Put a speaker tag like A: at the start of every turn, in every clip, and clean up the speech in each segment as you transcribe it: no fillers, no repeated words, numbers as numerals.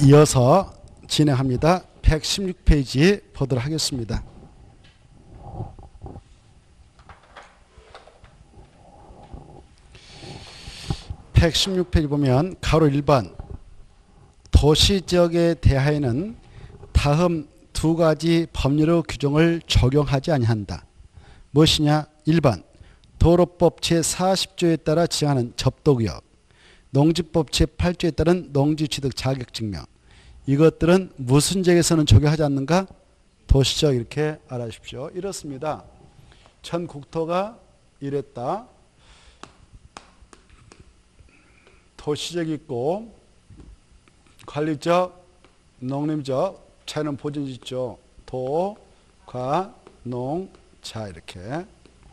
A: 이어서 진행합니다. 116페이지 보도록 하겠습니다. 116페이지 보면 가로 1번 도시지역에 대하여는 다음 두 가지 법률의 규정을 적용하지 아니한다. 무엇이냐? 1번 도로법 제40조에 따라 지정하는 접도구역, 농지법 제8조에 따른 농지취득 자격증명, 이것들은 무슨 지역에서는 적용하지 않는가? 도시지역. 이렇게 알아주십시오. 이렇습니다. 전 국토가 이랬다. 도시지역이 있고 관리적, 농림적, 차이는 보존지죠. 도, 과, 농, 자 이렇게.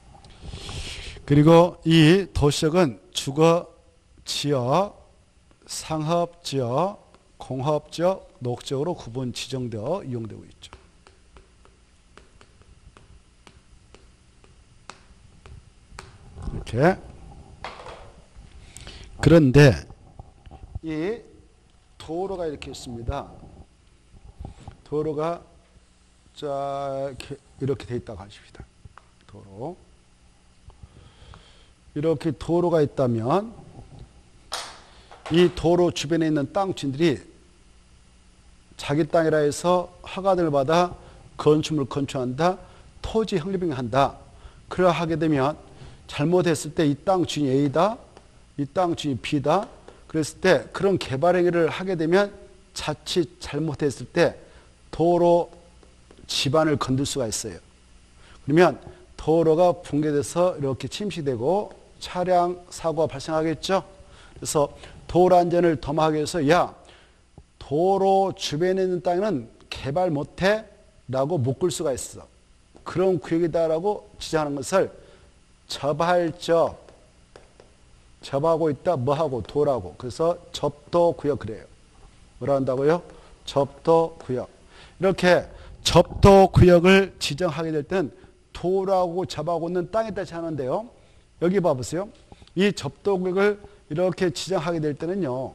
A: 그리고 이 도시지역은 주거지역, 상업지역, 공업지역, 녹지역으로 구분 지정되어 이용되고 있죠. 이렇게. 그런데 이 도로가 이렇게 있습니다. 도로가 자 이렇게 돼 있다고 하십시다. 도로. 이렇게 도로가 있다면 이 도로 주변에 있는 땅 주인들이 자기 땅이라 해서 허가 등을 받아 건축물을 건축한다. 토지 형리빙을 한다. 그래 하게 되면 잘못했을 때 이 땅 주인이 A다. 이 땅 주인이 B다. 그랬을 때 그런 개발 행위를 하게 되면 자칫 잘못했을 때 도로 집안을 건들 수가 있어요. 그러면 도로가 붕괴돼서 이렇게 침식되고 차량 사고가 발생하겠죠. 그래서 도로 안전을 도모하기 위해서 야 도로 주변에 있는 땅에는 개발 못해 라고 묶을 수가 있어. 그런 구역이다라고 지정하는 것을 접할적, 접하고 있다 뭐하고 도라고. 그래서 접도구역 그래요. 뭐라 한다고요? 접도구역. 이렇게 접도구역을 지정하게 될 때는 도라고 접하고 있는 땅에 따라 하는데요. 여기 봐보세요. 이 접도구역을 이렇게 지정하게 될 때는요.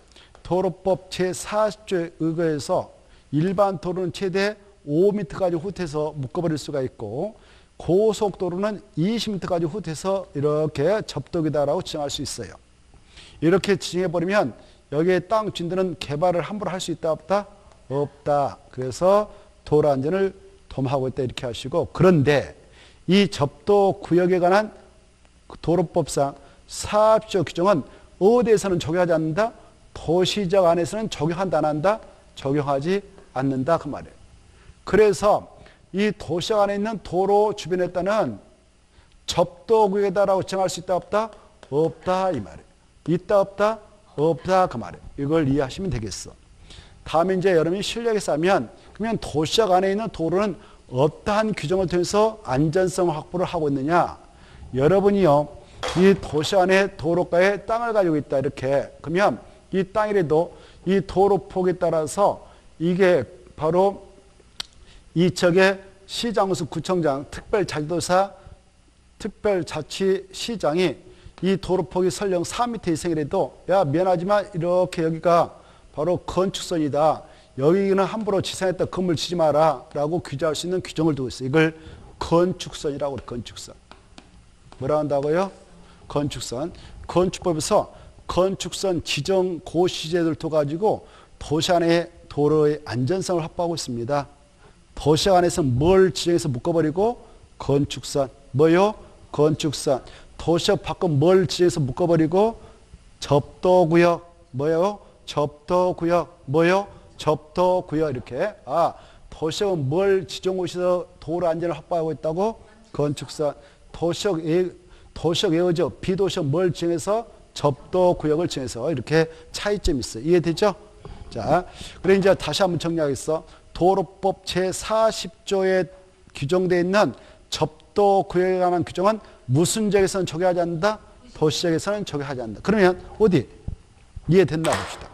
A: 도로법 제40조에 의거해서 일반 도로는 최대 5m까지 후퇴해서 묶어버릴 수가 있고 고속도로는 20m까지 후퇴해서 이렇게 접도기다라고 지정할 수 있어요. 이렇게 지정해버리면 여기에 땅 주인들은 개발을 함부로 할 수 있다 없다? 없다. 그래서 도로 안전을 도모하고 있다 이렇게 하시고, 그런데 이 접도구역에 관한 도로법상 40조 규정은 어디에서는 적용하지 않는다? 도시지역 안에서는 적용한다 안 한다? 적용하지 않는다 그 말이에요. 그래서 이 도시지역 안에 있는 도로 주변에 따른 접도구역이다라고 정할 수 있다 없다? 없다 이 말이에요. 있다 없다? 없다 그 말이에요. 이걸 이해하시면 되겠어. 다음에 이제 여러분이 실력이 쌓으면 그러면 도시지역 안에 있는 도로는 어떠한 규정을 통해서 안전성 확보를 하고 있느냐? 여러분이요 이 도시 안에 도로가에 땅을 가지고 있다 이렇게. 그러면 이 땅이라도 이 도로 폭에 따라서 이게 바로 이 지역의 시장으로서 구청장, 특별자치도사, 특별자치시장이 이 도로폭이 설령 4m 이상이라도 야 미안하지만 이렇게 여기가 바로 건축선이다. 여기는 함부로 지상에다 건물 지지 마라 라고 규제할 수 있는 규정을 두고 있어요. 이걸 건축선이라고 그래요. 건축선. 뭐라 한다고요? 건축선. 건축법에서 건축선 지정 고시제도를 둬가지고 도시 안에 도로의 안전성을 확보하고 있습니다. 도시 안에서 뭘 지정해서 묶어버리고 건축선. 뭐요? 건축선. 도시 밖은 뭘 지정해서 묶어버리고 접도구역. 뭐요? 접도구역. 뭐요? 접도구역. 이렇게. 아, 도시역은 뭘 지정고시에서 도로 안전을 확보하고 있다고? 건축선. 도시역 외워져. 비도시역 뭘 지정해서? 접도구역을 정해서. 이렇게 차이점이 있어요. 이해되죠? 자, 그래 이제 다시 한번 정리하겠어. 도로법 제40조에 규정되어 있는 접도구역에 관한 규정은 무슨 지역에서는 적용하지 않는다? 도시지역에서는 적용하지 않는다. 그러면 어디? 이해됐나 봅시다.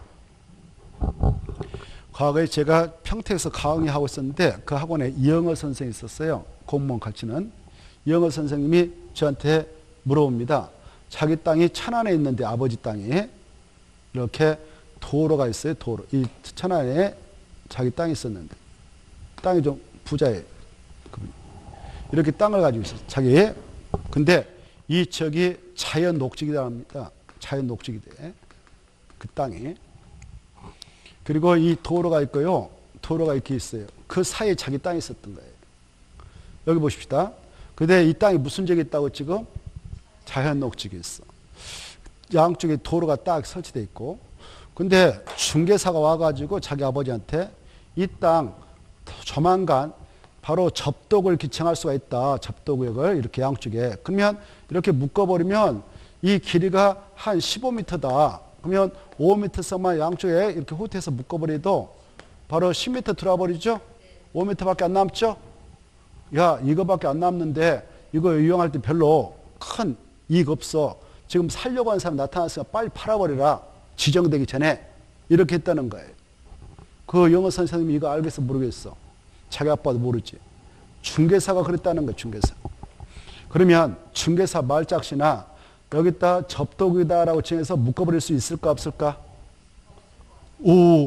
A: 과거에 제가 평택에서 강의하고 있었는데 그 학원에 이영어 선생님이 있었어요. 공무원 가르치는. 이영어 선생님이 저한테 물어봅니다. 자기 땅이 천안에 있는데 아버지 땅이 이렇게 도로가 있어요. 도로. 이 천안에 자기 땅이 있었는데 땅이 좀 부자예요. 이렇게 땅을 가지고 있어요. 자기. 근데 이 지역이 자연 녹지기다 합니다. 자연 녹지기대. 그 땅이. 그리고 이 도로가 있고요. 도로가 이렇게 있어요. 그 사이에 자기 땅이 있었던 거예요. 여기 보십시다. 근데 이 땅이 무슨 지역에 있다고 지금? 자연 녹지기에 있어. 양쪽에 도로가 딱 설치되어 있고. 근데 중개사가 와가지고 자기 아버지한테 이 땅 조만간 바로 접독을 기청할 수가 있다. 접독구역을 이렇게 양쪽에. 그러면 이렇게 묶어버리면 이 길이가 한 15m다. 그러면 5m씩만 양쪽에 이렇게 호텔에서 묶어버려도 바로 10m 들어와버리죠? 5m밖에 안 남죠? 야, 이거밖에 안 남는데 이거 이용할 때 별로 큰 이익 없어. 지금 살려고 하는 사람 나타났으니까 빨리 팔아버리라. 지정되기 전에. 이렇게 했다는 거예요. 그 영어 선생님이 이거 알겠어 모르겠어. 자기 아빠도 모르지. 중개사가 그랬다는 거예요. 중개사. 그러면 중개사 말짝시나 여기다 접독이다라고 정해서 묶어버릴 수 있을까 없을까? 오,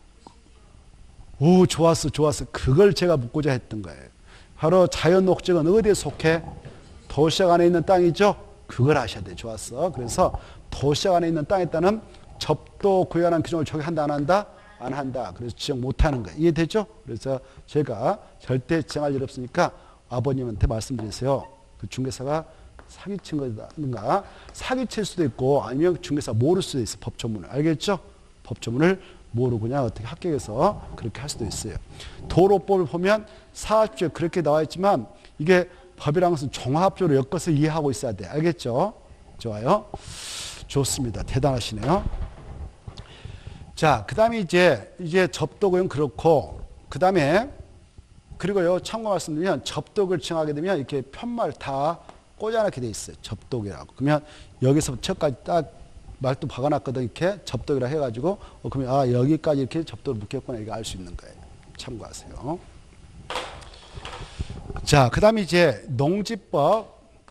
A: 좋았어. 그걸 제가 묻고자 했던 거예요. 바로 자연 녹지는 어디에 속해? 도시락 안에 있는 땅이죠? 그걸 아셔야 돼. 좋았어. 그래서 도시락 안에 있는 땅에 따른 접독 구역이라는 규정을 적용한다 안 한다? 안 한다. 그래서 지정 못하는 거예요. 이해되죠? 그래서 제가 절대 지정할 일 없으니까 아버님한테 말씀드리세요. 그 중개사가 사기친 거든가 사기칠 수도 있고 아니면 중개사 모를 수도 있어. 법조문을. 알겠죠? 법조문을 모르고 그냥 어떻게 합격해서 그렇게 할 수도 있어요. 도로법을 보면 사업주에 그렇게 나와 있지만 이게 법이라는 것은 종합적으로 엮어서 이해하고 있어야 돼. 알겠죠? 좋아요. 좋습니다. 대단하시네요. 자, 그 다음에 이제 접독은 그렇고, 그 다음에, 그리고요, 참고 말씀드리면 접독을 정하게 되면 이렇게 편말 다 꽂아놓게 돼 있어요. 접독이라고. 그러면 여기서부터 저까지 딱 말도 박아놨거든. 이렇게 접독이라 해가지고, 그러면 아, 여기까지 이렇게 접독을 묶였구나. 이거 알 수 있는 거예요. 참고하세요. 자, 그 다음에 이제 농지법상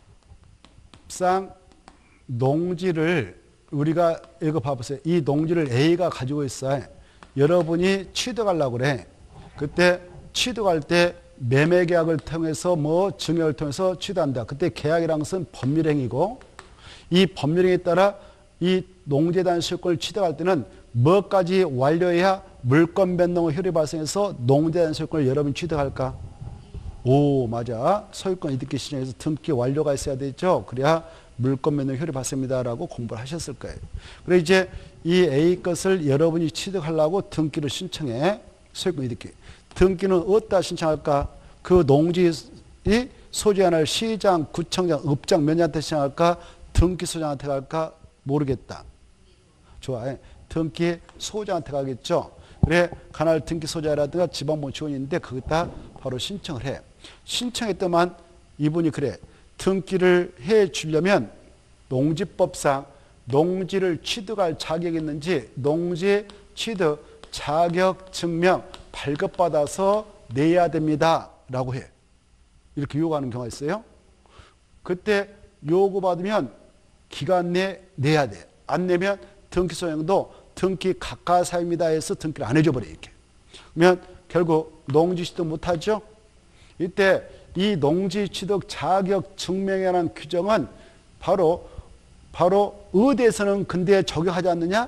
A: 농지를 우리가 이거 봐보세요. 이 농지를 A가 가지고 있어요. 여러분이 취득하려고 그래. 그때 취득할 때 매매계약을 통해서 증여를 통해서 취득한다. 그때 계약이라는 것은 법률행위고 이 법률행위에 따라 이 농지에 대한 소유권을 취득할 때는 뭐까지 완료해야 물권 변동 효력이 발생해서 농지에 대한 소유권을 여러분이 취득할까? 오, 맞아. 소유권 이득기 시정에서 등기 완료가 있어야 되죠. 그래야 물권 변동 효력이 발생합니다라고 공부를 하셨을 거예요. 그래 이제 이 A 것을 여러분이 취득하려고 등기를 신청해. 소유권 이득기. 등기는 어디다 신청할까? 그 농지 소지하는 시장, 구청장, 읍장 몇냐한테 신청할까? 등기소장한테 갈까? 모르겠다. 좋아. 등기 소장한테 가겠죠. 그래 관할 등기소장이라든가 지방본청원이 있는데 거기다 바로 신청을 해. 신청했더만 이분이 그래. 등기를 해 주려면 농지법상 농지를 취득할 자격이 있는지 농지 취득 자격 증명 발급받아서 내야 됩니다. 라고 해. 이렇게 요구하는 경우가 있어요. 그때 요구받으면 기간 내에 내야 돼. 안 내면 등기소장도 등기 각하사입니다 해서 등기를 안 해줘버려. 이렇게. 그러면 결국 농지 취득 못하죠. 이때 이 농지 취득 자격 증명에 관한 규정은 바로 어디에서는 근데 적용하지 않느냐?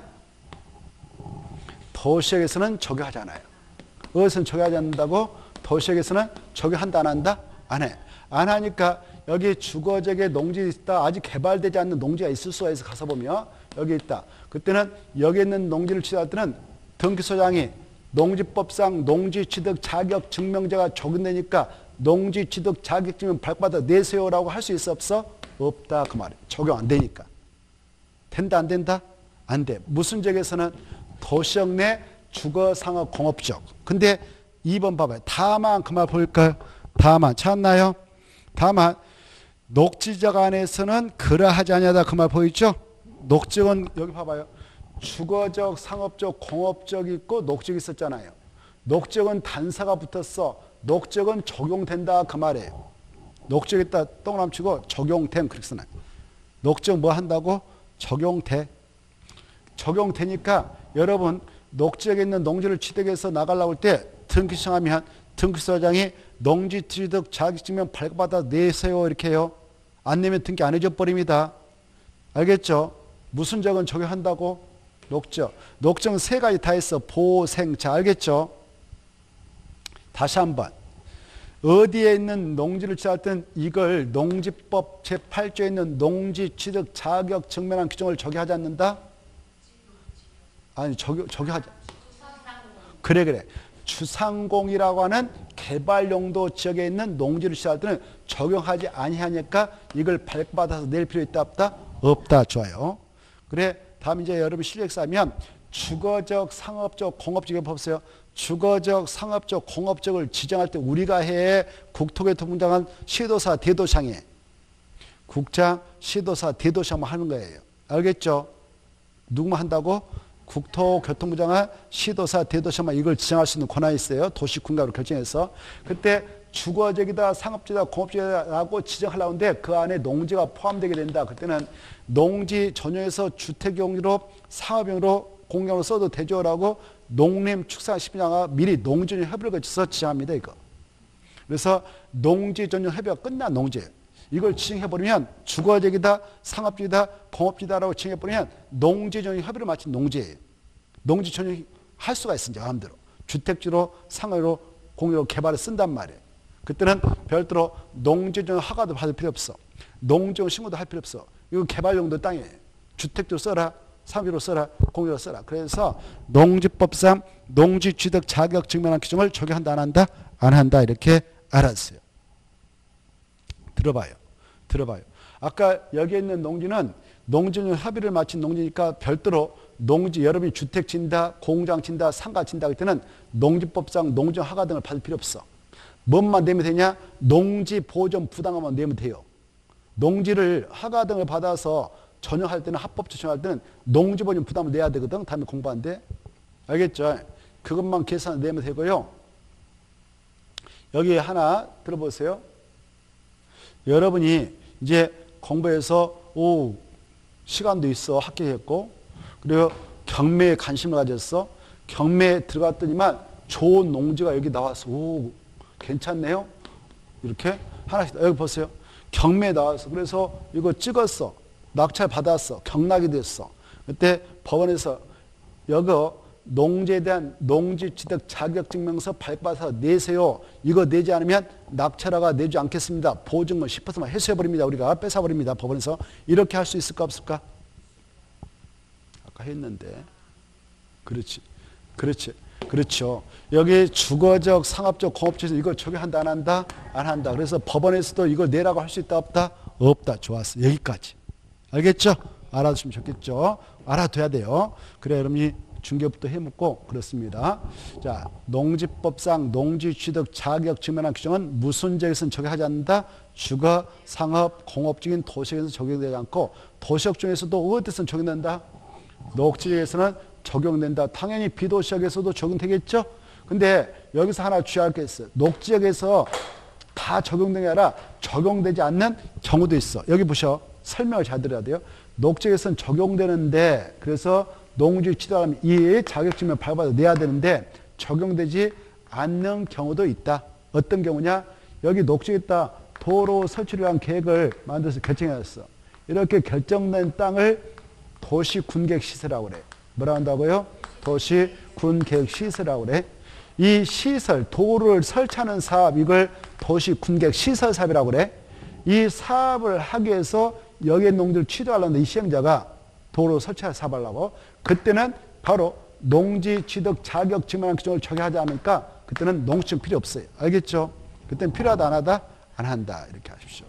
A: 도시역에서는 적용하지 않아요. 어디서는 적용하지 않는다고? 도시역에서는 적용한다 안 한다? 안 해. 안 하니까 여기 주거지역에 농지 있다. 아직 개발되지 않는 농지가 있을 수가 있어. 가서 보면 여기 있다. 그때는 여기 있는 농지를 취득할 때는 등기소장이 농지법상 농지취득 자격 증명자가 적용되니까 농지취득 자격증명 발급받아 내세요라고 할 수 있어 없어? 없다 그 말이에요. 적용 안 되니까. 된다 안 된다? 안 돼. 무슨 지역에서는 도시역 내 주거상업 공업지역. 근데 2번 봐봐요. 다만 그 말 보일까요? 다만 찾나요? 다만 녹지적 안에서는 그러하지 아니하다 그 말 보이죠? 녹지역은 여기 봐봐요. 주거적, 상업적, 공업적 있고 녹지역 있었잖아요. 녹지역은 단사가 붙었어. 녹지역은 적용된다 그 말이에요. 녹지역에다 동그라미 치고 적용됨 그렇게 써놔요. 녹지역 뭐 한다고? 적용돼. 적용되니까 여러분 녹지역에 있는 농지를 취득해서 나가려고 할 때 등기 신청하면 등기소장이 농지 취득 자격증명 발급받아 내세요 이렇게 해요. 안 내면 등기 안 해줘 버립니다. 알겠죠? 무슨 적은 적용한다고? 녹적. 녹적은 세 가지 다 있어. 보생자. 알겠죠? 다시 한번. 어디에 있는 농지를 취득할 때는 이걸 농지법 제8조에 있는 농지 취득 자격 증명한 규정을 적용하지 않는다? 아니, 적용하지. 그래. 주상공이라고 하는 개발용도 지역에 있는 농지를 취득할 때는 적용하지 아니하니까 이걸 발급받아서 낼 필요 있다 없다? 없다. 좋아요. 그래. 다음 이제 여러분 실력사 하면 주거적, 상업적, 공업적에 보세요. 주거적, 상업적, 공업적을 지정할 때 우리가 해 국토교통부장은 시도사, 대도시장에 국장, 시도사, 대도시장만 하는 거예요. 알겠죠? 누구만 한다고? 국토교통부장은 시도사, 대도시장만 이걸 지정할 수 있는 권한이 있어요. 도시군가로 결정해서. 그때 주거적이다, 상업적이다, 공업적이다라고 지정하려고 하는데 그 안에 농지가 포함되게 된다. 그때는 농지 전용해서 주택용으로 상업용으로 공용으로 써도 되죠라고 농림축산식품부장이 미리 농지전용 협의를 거쳐서 지정합니다. 이거. 그래서 농지전용 협의가 끝난 농지예요. 이걸 지정해버리면 주거적이다, 상업적이다, 공업적이다라고 지정해버리면 농지전용 협의를 마친 농지예요. 농지전용 할 수가 있습니다. 마음대로. 주택지로, 상업으로, 공유로 개발을 쓴단 말이에요. 그때는 별도로 농지전용 허가도 받을 필요 없어. 농지전용 신고도 할 필요 없어. 이거 개발용도 땅이에요. 주택지로 써라. 상비로 써라. 공유로 써라. 그래서 농지법상 농지취득 자격 증명한 규정을 적용한다 안 한다? 안 한다. 이렇게 알았어요. 들어봐요. 아까 여기 있는 농지는 농지전용 합의를 마친 농지니까 별도로 농지 여러분이 주택 진다, 공장 진다, 상가 진다 할 때는 농지법상 농지전용 허가 등을 받을 필요 없어. 뭔만 내면 되냐? 농지 보존 부당함만 내면 돼요. 농지를 허가 등을 받아서 전용할 때는 합법 전용할 때는 농지 보존 부담을 내야 되거든. 다음에 공부하는데. 알겠죠? 그것만 계산을 내면 되고요. 여기 하나 들어보세요. 여러분이 이제 공부해서 시간도 있어. 합격했고 그리고 경매에 관심을 가졌어. 경매에 들어갔더니만 좋은 농지가 여기 나왔어. 괜찮네요. 이렇게 하나씩 여기 보세요. 경매에 나왔어. 그래서 이거 찍었어. 낙찰 받았어. 경락이 됐어. 그때 법원에서 여기 농지에 대한 농지취득 자격증명서 발급받아서 내세요. 이거 내지 않으면 낙찰화가 내지 않겠습니다. 보증금 10%만 회수해버립니다. 우리가 뺏어버립니다. 법원에서. 이렇게 할 수 있을까 없을까? 아까 했는데. 그렇죠. 여기 주거적, 상업적, 공업적에서 이걸 적용한다 안 한다? 안 한다. 그래서 법원에서도 이걸 내라고 할 수 있다 없다? 없다. 좋았어. 여기까지. 알겠죠? 알아두시면 좋겠죠? 알아둬야 돼요. 그래 여러분이 중개부터 해먹고 그렇습니다. 자, 농지법상 농지취득 자격 증명한 규정은 무슨 지역에서는 적용하지 않는다? 주거, 상업, 공업적인 도시에서 적용되지 않고 도시역 중에서도 어디서는 적용된다? 녹지역에서는 적용된다. 당연히 비도시역에서도 적용되겠죠? 근데 여기서 하나 주의할 게 있어요. 녹지역에서 다 적용되는 게 아니라 적용되지 않는 경우도 있어. 여기 보셔. 설명을 잘 들어야 돼요. 녹지역에서는 적용되는데 그래서 농지 취득하면 이 자격증명 발급받아 내야 되는데 적용되지 않는 경우도 있다. 어떤 경우냐? 여기 녹지에 있다. 도로 설치를 위한 계획을 만들어서 결정했어. 이렇게 결정된 땅을 도시군계획시설이라고 그래. 뭐라 한다고요? 도시군계획시설이라고 그래. 이 시설, 도로를 설치하는 사업, 이걸 도시군계획시설 사업이라고 그래. 이 사업을 하기 위해서 여기에 농지를 취득하려는데 이 시행자가 도로 설치할 사업하려고 그때는 바로 농지 취득 자격 증명한 규정을 적용하지 않으니까 그때는 농지증 필요 없어요. 알겠죠? 그때는 필요하다 안 하다? 안 한다. 이렇게 하십시오.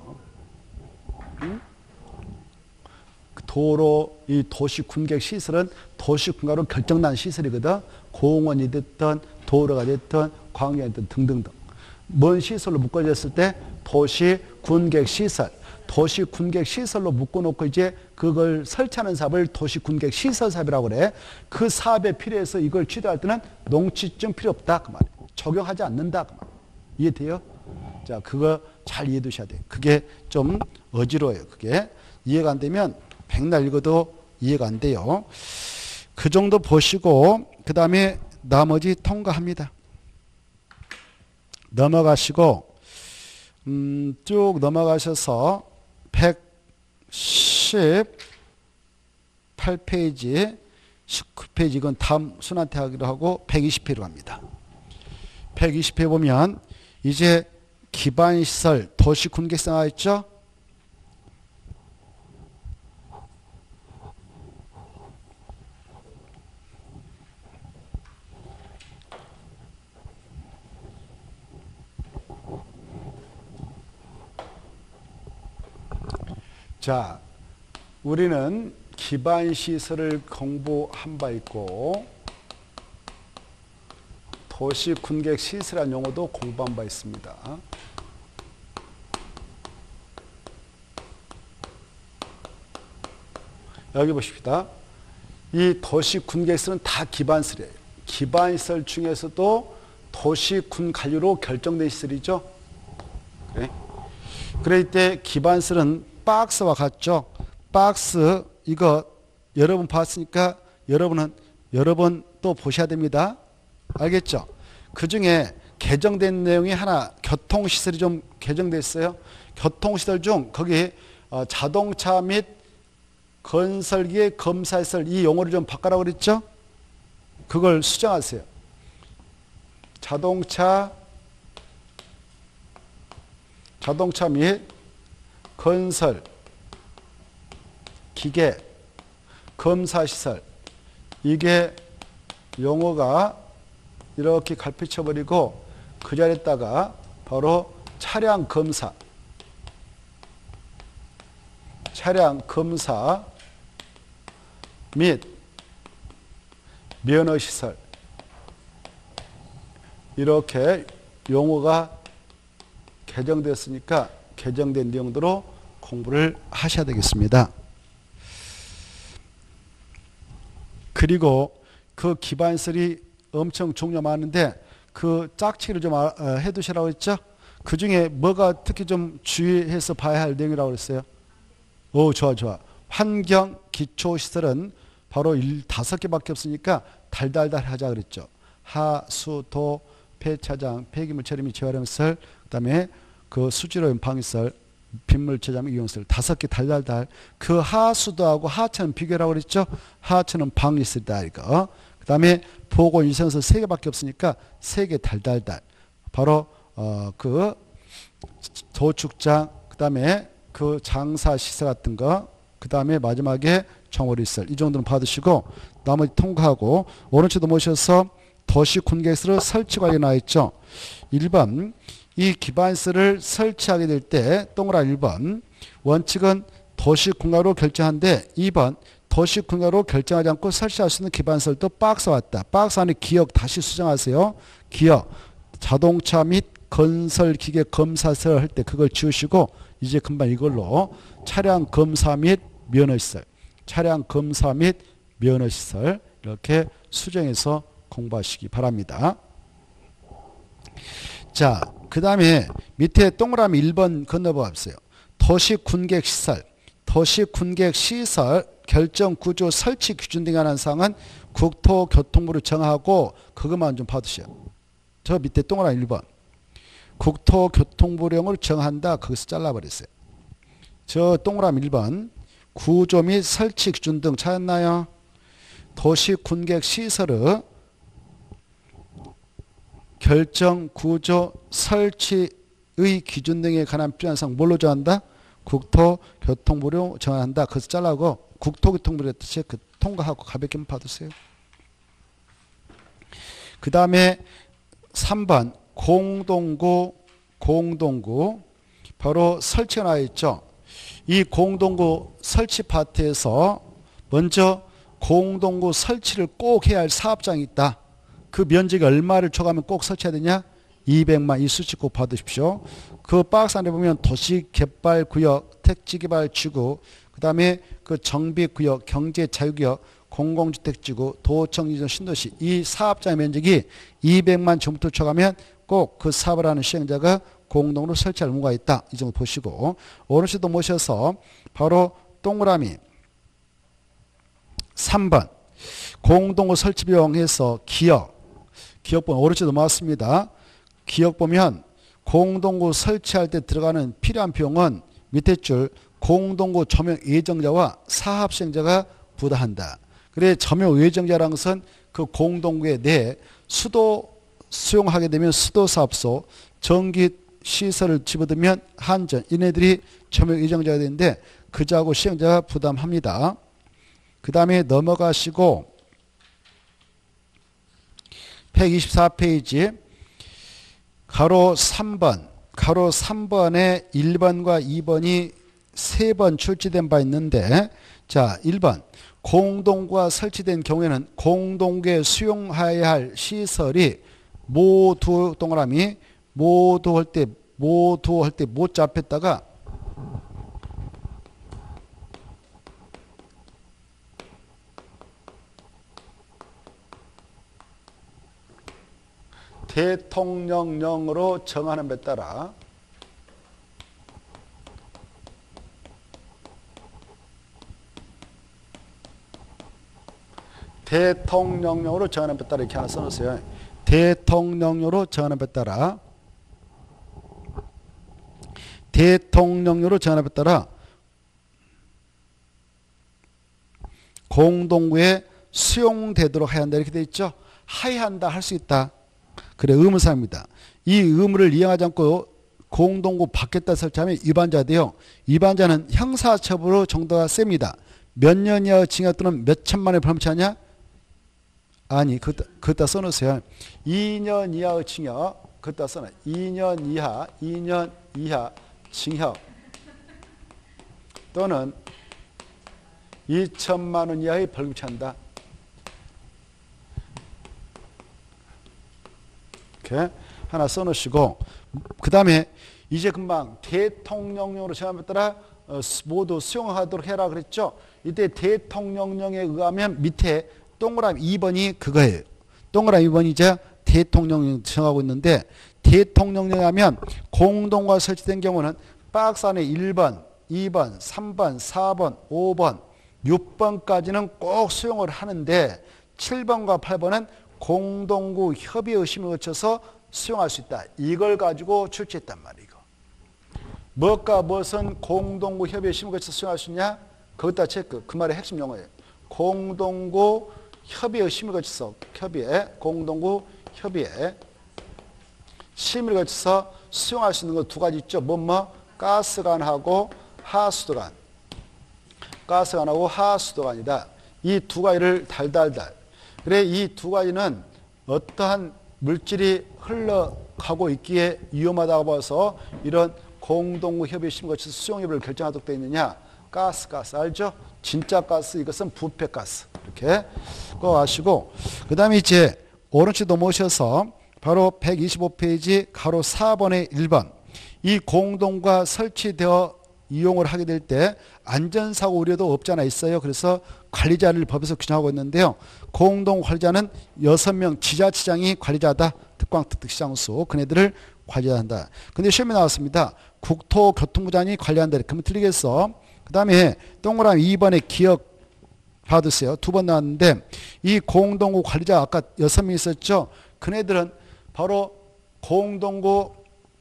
A: 도로, 이 도시군계획 시설은 도시군가로 결정난 시설이거든. 공원이 됐든 도로가 됐든 광장이 됐든 등등등. 뭔 시설로 묶어졌을 때 도시군계획 시설. 도시군계획 시설로 묶어놓고 이제 그걸 설치하는 사업을 도시군계획 시설 사업이라고 그래. 그 사업에 필요해서 이걸 취득할 때는 농지증 필요 없다. 그 말이에요. 적용하지 않는다. 그 말이에요. 이해돼요? 자, 그거 잘 이해해 두셔야 돼요. 그게 좀 어지러워요. 그게. 이해가 안 되면 백날 읽어도 이해가 안 돼요. 그 정도 보시고 그 다음에 나머지 통과합니다. 넘어가시고 쭉 넘어가셔서 118페이지 19페이지 이건 다음 순한테 하기로 하고 120페이지로 갑니다. 120페이지 보면 이제 기반시설 도시군객성 나와 있죠. 자, 우리는 기반시설을 공부한 바 있고 도시군객시설이라는 용어도 공부한 바 있습니다. 여기 보십시다. 이 도시군객시설은 다 기반시설이에요. 기반시설 중에서도 도시군관리로 결정된 시설이죠. 그래? 그럴 때 기반시설은 박스와 같죠. 박스 이거 여러분 봤으니까 여러분은 여러 번 또 보셔야 됩니다. 알겠죠? 그 중에 개정된 내용이 하나 교통시설이 좀 개정됐어요. 교통시설 중 거기 자동차 및 건설기의 검사시설 이 용어를 좀 바꿔라고 그랬죠? 그걸 수정하세요. 자동차 및 건설 기계 검사시설 이게 용어가 이렇게 갈피쳐버리고 그 자리에다가 바로 차량 검사 및 면허시설 이렇게 용어가 개정됐으니까 개정된 내용대로 공부를 하셔야 되겠습니다. 그리고 그 기반시설이 엄청 종류 많은데 그 짝치기를 좀 해두시라고 했죠. 그 중에 뭐가 특히 좀 주의해서 봐야 할 내용이라고 그랬어요. 오, 좋아. 환경 기초시설은 바로 5개밖에 없으니까 달달달 하자 그랬죠. 하, 수, 도, 폐차장, 폐기물 처리 및 재활용시설, 그 다음에 그 수질오염 방지시설, 빗물 저장 이용시설 5개 달달달. 그 하수도하고 하천은 비교라고 그랬죠. 하천은 방지시설이다 이거. 그 다음에 보건위생시설 3개밖에 없으니까 3개 달달달. 바로 그 도축장, 그 다음에 그 장사시설 같은 거, 그 다음에 마지막에 정월시설 이 정도는 받으시고 나머지 통과하고 오른쪽도 모셔서 도시군객시설 설치 관련 나와 있죠. 1번 이 기반시설을 설치하게 될 때 동그라미 1번 원칙은 도시군가로 결정한데 2번 도시군가로 결정하지 않고 설치할 수 있는 기반시설도 박스 왔다. 박스 안에 기억 다시 수정하세요. 기억 자동차 및 건설기계 검사시설 할 때 그걸 지우시고 이제 금방 이걸로 차량 검사 및 면허시설 이렇게 수정해서 공부하시기 바랍니다. 자, 그 다음에 밑에 동그라미 1번 건너보세요. 도시군객시설 결정구조 설치 기준 등에 관한 사항은 국토교통부로 정하고 그것만 좀 봐두세요. 저 밑에 동그라미 1번 국토교통부령으로 정한다. 거기서 잘라버렸어요. 저 동그라미 1번 구조 및 설치 기준 등 찾았나요? 도시군객시설의 결정, 구조, 설치의 기준 등에 관한 필요한 사항 뭘로 정한다? 국토교통부로 정한다. 그래서 잘라고 국토교통부의 뜻이 그 통과하고 가볍게 봐두세요. 그 다음에 3번 공동구 바로 설치가 나와 있죠. 이 공동구 설치 파트에서 먼저 공동구 설치를 꼭 해야 할 사업장이 있다. 그 면적이 얼마를 초과하면 꼭 설치해야 되냐? 200만. 이 수치 꼭 받으십시오. 그 박스 안에 보면 도시개발구역, 택지개발지구, 그 다음에 그 정비구역, 경제자유구역, 공공주택지구, 도청지전 신도시 이 사업장의 면적이 200만 제곱미터 초과하면 꼭 그 사업을 하는 시행자가 공동으로 설치할 의무가 있다. 이 정도 보시고 오른쪽도 모셔서 바로 동그라미 3번 공동구 설치 비용에서 기억본 오른쪽 넘어왔습니다. 기억 보면 공동구 설치할 때 들어가는 필요한 비용은 밑에 줄 공동구 점용 예정자와 사업시행자가 부담한다. 그래 점용 예정자라는 것은 그 공동구에 내 수도 수용하게 되면 수도사업소 전기 시설을 집어들면 한전 이네들이 점용 예정자가 되는데 그자하고 시행자가 부담합니다. 그 다음에 넘어가시고 124페이지 가로 3번 가로 3번에 1번과 2번이 3번 출제된 바 있는데 자 1번 공동구가 설치된 경우에는 공동구에 수용해야 할 시설이 모두 동그라미 모두 할 때 모자 앞에다가 대통령령으로 정하는 데 따라 대통령령으로 정하는 데 따라 이렇게 하나 써놓으세요. 대통령령으로 정하는 데 따라 대통령령으로 정하는 데 따라 공동구에 수용되도록 해야 한다 이렇게 되어 있죠. 하야한다 할 수 있다. 그래 의무사항입니다. 이 의무를 이행하지 않고 공동구 밖에다 설치하면 위반자 돼요. 위반자는 형사처벌로 정도가 셉니다. 몇 년 이하의 징역 또는 몇 천만의 벌금치하냐? 아니 그것다 써놓으세요. 2년 이하의 징역 그것다 써놔. 2년 이하 징역 또는 2천만 원 이하의 벌금치한다. 이렇게 하나 써놓으시고 그 다음에 이제 금방 대통령령으로 정함에 따라 모두 수용하도록 해라 그랬죠. 이때 대통령령에 의하면 밑에 동그라미 2번이 그거예요. 동그라미 2번이 이제 대통령령 정하고 있는데 대통령령에 하면 공동구가 설치된 경우는 박스 안에 1번, 2번, 3번, 4번, 5번, 6번까지는 꼭 수용을 하는데 7번과 8번은 공동구 협의 의심을 거쳐서 수용할 수 있다. 이걸 가지고 출제했단 말이에요. 무엇과 무엇은 공동구 협의 의심을 거쳐서 수용할 수 있냐? 그것다 체크. 그 말의 핵심 용어예요. 공동구 협의 의심을 거쳐서 공동구 협의에 심의를 거쳐서 수용할 수 있는 거 두 가지 있죠. 가스관하고 하수도관. 가스관하고 하수도관이다. 이 두 가지를 달달달. 그래 이 두 가지는 어떠한 물질이 흘러가고 있기에 위험하다고 봐서 이런 공동구 협의 심의 거쳐서 수용 여부를 결정하도록 되어 있느냐? 가스 알죠? 진짜 가스 이것은 부패가스 이렇게 그거 아시고 그 다음에 이제 오른쪽 넘어오셔서 바로 125페이지 가로 4번의 1번 이 공동구가 설치되어 이용을 하게 될 때 안전사고 우려도 없지 않아 있어요. 그래서 관리자를 법에서 규정하고 있는데요. 공동관리자는 6명 지자체장이 관리자다. 특광특특시장수 그네들을 관리한다. 근데 시험에 나왔습니다. 국토교통부장이 관리한다. 이렇게 하면 틀리겠어. 그 다음에 동그라미 2번에 기억 받으세요. 2번 나왔는데 이 공동구 관리자 아까 6명 있었죠. 그네들은 바로 공동구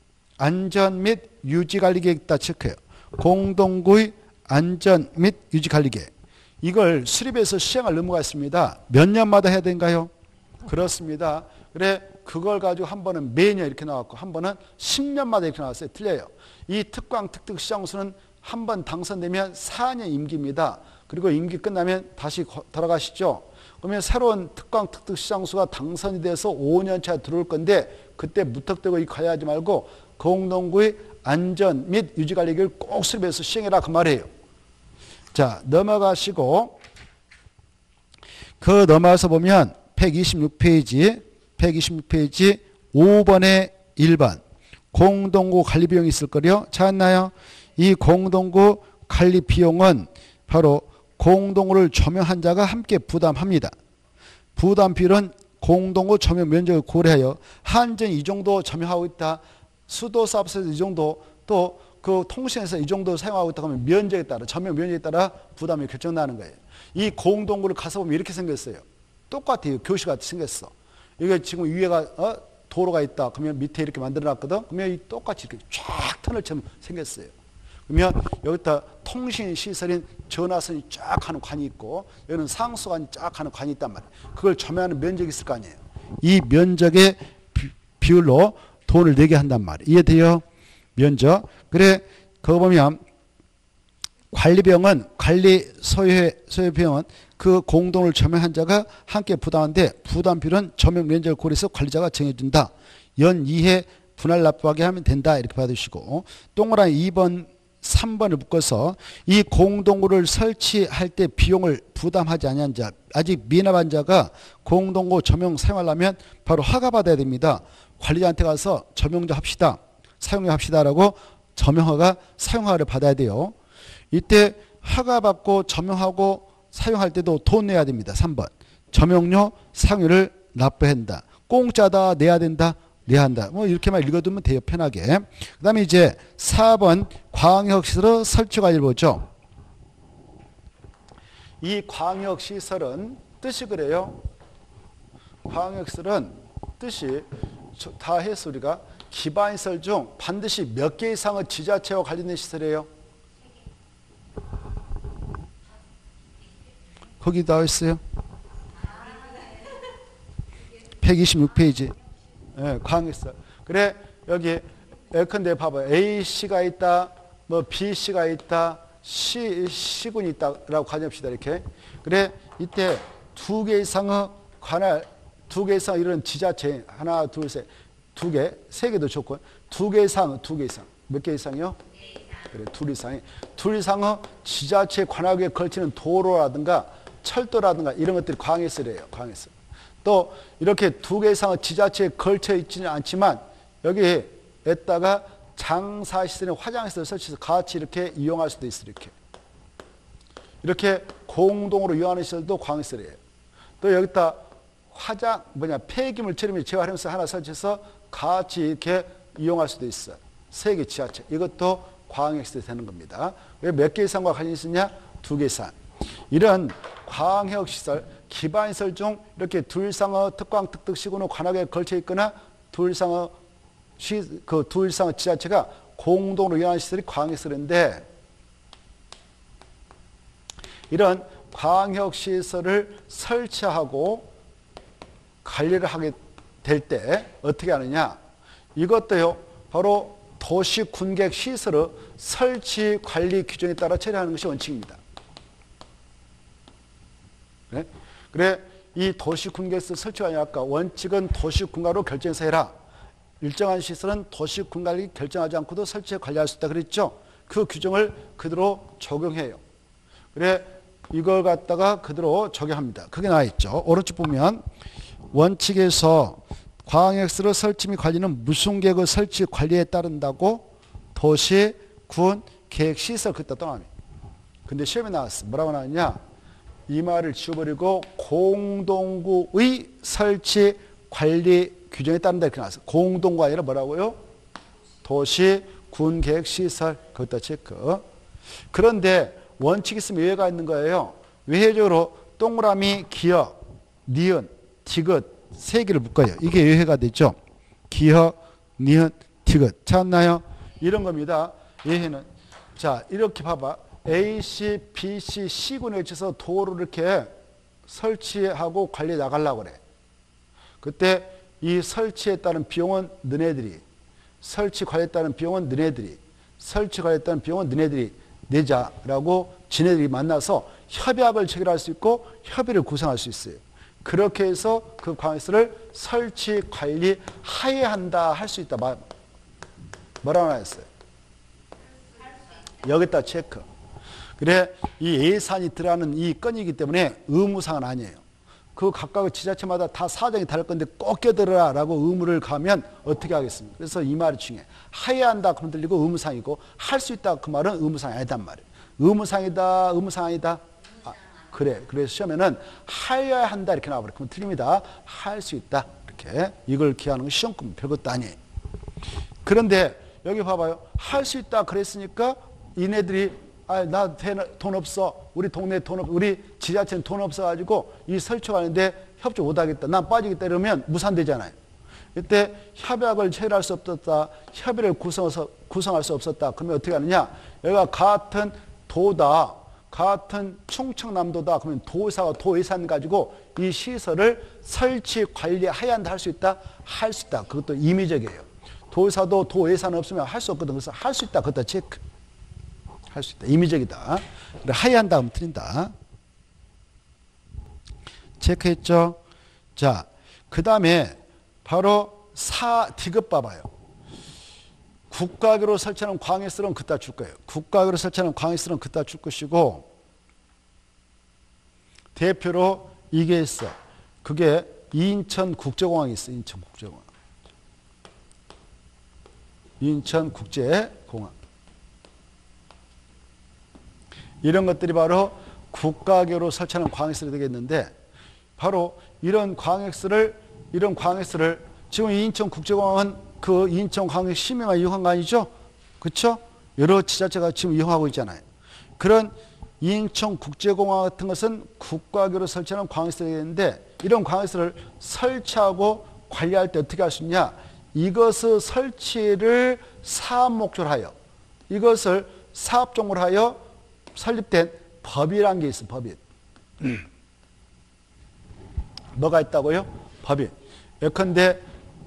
A: 안전 및 유지관리계획 다 체크해요. 공동구의 안전 및 유지관리계획. 이걸 수립해서 시행할 의무가 있습니다. 몇 년마다 해야 되는가요? 그렇습니다. 그래 그걸 가지고 한 번은 매년 이렇게 나왔고 한 번은 10년마다 이렇게 나왔어요. 틀려요. 이 특광특특시장수는 한 번 당선되면 4년 임기입니다. 그리고 임기 끝나면 다시 돌아가시죠. 그러면 새로운 특광특특시장수가 당선이 돼서 5년차 들어올 건데 그때 무턱대고 관리하지 말고 공동구의 안전 및 유지관리계획을 꼭 수립해서 시행해라 그 말이에요. 자 넘어가시고 그 넘어가서 보면 126페이지 5번에 1번 공동구 관리 비용이 있을 거요. 찾았나요? 이 공동구 관리 비용은 바로 공동구를 조명한 자가 함께 부담합니다. 부담 비율은 공동구 조명 면적을 고려하여 한전 이 정도 조명하고 있다. 수도사업소에서 이 정도 또 그 통신에서 이 정도 사용하고 있다 하면 면적에 따라, 전면 면적에 따라 부담이 결정나는 거예요. 이 공동구를 가서 보면 이렇게 생겼어요. 똑같아요. 교시같이 생겼어. 이게 지금 위에가 도로가 있다. 그러면 밑에 이렇게 만들어놨거든. 그러면 이 똑같이 이렇게 쫙 터널처럼 생겼어요. 그러면 여기다 통신 시설인 전화선이 쫙 하는 관이 있고 여기는 상수관이 쫙 하는 관이 있단 말이에요. 그걸 점유하는 면적이 있을 거 아니에요. 이 면적의 비율로 돈을 내게 한단 말이에요. 이해돼요? 면적. 그래, 그거 보면 관리비용은 관리 소유비용은 그 공동을 점유한 자가 함께 부담하는데 부담 비율은 점유 면적을 고려해서 관리자가 정해준다. 연 2회 분할 납부하게 하면 된다. 이렇게 받으시고 동그라미 2번 3번을 묶어서 이 공동구를 설치할 때 비용을 부담하지 아니한 자, 아직 미납한 자가 공동구 점용 사용하려면 바로 허가받아야 됩니다. 관리자한테 가서 점용자 합시다. 사용료 합시다라고 점용허가 사용허가를 받아야 돼요. 이때 허가받고 점용하고 사용할 때도 돈 내야 됩니다. 3번. 점용료, 사용료를 납부해야 한다. 공짜다, 내야 된다, 내야 한다. 뭐 이렇게만 읽어두면 돼요. 편하게. 그 다음에 이제 4번 광역시설 설치 관리를 보죠. 이 광역시설은 뜻이 그래요. 광역시설은 뜻이 다 해서 우리가 기반시설 중 반드시 몇 개 이상의 지자체와 관련된 시설이에요. 거기 나와 있어요. 126페이지. 네, 광역시설. 그래, 여기 예컨대 봐봐요. A씨가 있다, 뭐 B씨가 있다, C군이 있다라고 가정합시다. 이렇게. 그래, 이때 두 개 이상의 관할, 두 개 이상 이런 지자체, 하나, 둘, 셋, 두 개, 세 개도 좋고, 두 개 이상, 두 개 이상. 몇 개 이상이요? 그래, 둘 이상이. 둘 이상의 지자체 관할구에 걸치는 도로라든가 철도라든가 이런 것들이 광역시설이에요. 광역시설. 또 이렇게 두 개 이상의 지자체에 걸쳐 있지는 않지만 여기에다가 장사시설이나 화장시설을 설치해서 같이 이렇게 이용할 수도 있어요. 이렇게 공동으로 이용하는 시설도 광역시설이에요. 또 여기다 폐기물 처리물 재활용시설 하나 설치해서 같이 이렇게 이용할 수도 있어요. 세 개 지자체. 이것도 광역시설이 되는 겁니다. 왜 몇 개 이상과 관련이 있느냐? 두 개 이상. 이런 광역시설, 기반시설 중 이렇게 둘 이상의 특광, 특특, 시군으로 관할에 걸쳐 있거나 둘 이상의 지자체가 공동으로 이용하는 시설이 광역시설인데 이런 광역시설을 설치하고 관리를 하게 될 때 어떻게 하느냐? 이것도요, 바로 도시군객시설의 설치 관리 규정에 따라 처리하는 것이 원칙입니다. 그래, 이 도시군객시설 설치가 아까 원칙은 도시군가로 결정해서 해라. 일정한 시설은 도시군관리 결정하지 않고도 설치해 관리할 수 있다 그랬죠. 그 규정을 그대로 적용해요. 그래, 이걸 갖다가 그대로 적용합니다. 그게 나와 있죠. 오른쪽 보면 원칙에서 광역시설 설치 및 관리는 무슨 계획의 설치 관리에 따른다고 도시, 군, 계획, 시설 그때 떠납니다. 근데 시험에 나왔어. 뭐라고 나왔냐? 이 말을 지워버리고 공동구의 설치 관리 규정에 따른다 이렇게 나왔어. 공동구가 아니라 뭐라고요? 도시, 군, 계획, 시설 그것도 체크. 그런데 원칙이 있으면 예외가 있는 거예요. 외회적으로 동그라미, 기역, 니은, 디귿 세 개를 묶어요. 이게 예외가 되죠. 기역, 니은, 디귿 찾았나요? 이런 겁니다. 예외는. 자, 이렇게 봐봐. A씨, B씨, C군에 걸쳐서 도로를 이렇게 설치하고 관리해 나가려고 그래. 그때 이 설치에 따른 비용은 너네들이, 설치 관리에 따른 비용은 너네들이, 설치 관리에 따른 비용은 너네들이 내자라고 지네들이 만나서 협약을 체결할 수 있고 협의를 구성할 수 있어요. 그렇게 해서 그 광역시설을 설치 관리 하에 한다 할 수 있다. 뭐라고 했어요? 여기다 체크. 그래, 이 예산이 들어가는 이 건이기 때문에 의무사항은 아니에요. 그 각각의 지자체마다 다 사정이 다를 건데 꼭 껴들어라 라고 의무를 가면 어떻게 하겠습니까? 그래서 이 말이 중요해. 하야 한다 그러면 들리고 의무사항이고 할 수 있다 그 말은 의무사항이 아니단 말이에요. 의무사항이다, 의무사항이다. 아, 그래. 그래서 시험에는 하야 한다 이렇게 나와버려. 그럼 틀립니다. 할 수 있다. 이렇게. 이걸 기하는 건 시험금 별것도 아니에요. 그런데 여기 봐봐요. 할 수 있다 그랬으니까 이네들이 나 돈 없어. 우리 동네 돈 없어. 우리 지자체는 돈 없어가지고 이 설치하는데 협조 못하겠다. 난 빠지겠다 이러면 무산되잖아요. 이때 협약을 체결할 수 없었다. 협의를 구성할 수 없었다. 그러면 어떻게 하느냐. 여기가 같은 도다. 같은 충청남도다. 그러면 도사와 도예산 가지고 이 시설을 설치 관리해야 한다. 할 수 있다. 할 수 있다. 그것도 임의적이에요. 도사도 도예산 없으면 할 수 없거든. 그래서 할 수 있다. 그것도 체크. 할 수 있다. 임의적이다. 해야 한다 하면 틀린다. 체크했죠? 자, 그 다음에 바로 디귿 봐봐요. 국가교로 설치하는 광역시설은 그따 줄 거예요. 국가교로 설치하는 광역시설은 그따 줄 것이고 대표로 이게 있어. 그게 인천국제공항이 있어. 인천국제공항. 인천국제공항. 이런 것들이 바로 국가교로 설치하는 광역시설이 되겠는데 바로 이런 광역시설을 지금 인천국제공항은 그 인천광역 시민만 이용한 거 아니죠? 그렇죠? 여러 지자체가 지금 이용하고 있잖아요. 그런 인천국제공항 같은 것은 국가교로 설치하는 광역시설이 되는데 이런 광역시설을 설치하고 관리할 때 어떻게 할 수 있냐? 이것의 설치를 사업 목적으로 하여 이것을 사업 종목으로 하여 설립된 법이라는 게 있어. 법인. 뭐가 있다고요? 법인. 예컨대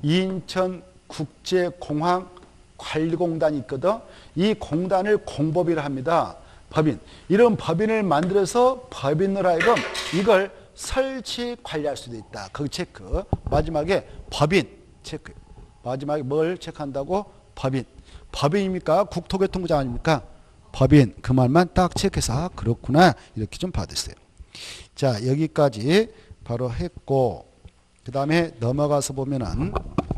A: 인천국제공항 관리공단이 있거든. 이 공단을 공법이라 합니다. 법인. 이런 법인을 만들어서 법인으로 하여금 이걸 설치 관리할 수도 있다. 거기 체크. 마지막에 법인 체크. 마지막에 뭘 체크한다고? 법인. 법인입니까? 국토교통부장 아닙니까? 법인. 그 말만 딱 체크해서 그렇구나 이렇게 좀 받으세요. 자, 여기까지 바로 했고 그 다음에 넘어가서 보면은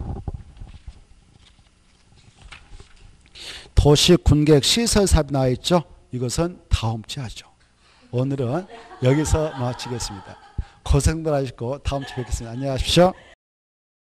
A: 도시군객 시설사업이 나와 있죠. 이것은 다음 주에 하죠. 오늘은 여기서 마치겠습니다. 고생들 하시고 다음 주에 뵙겠습니다. 안녕히 가십시오.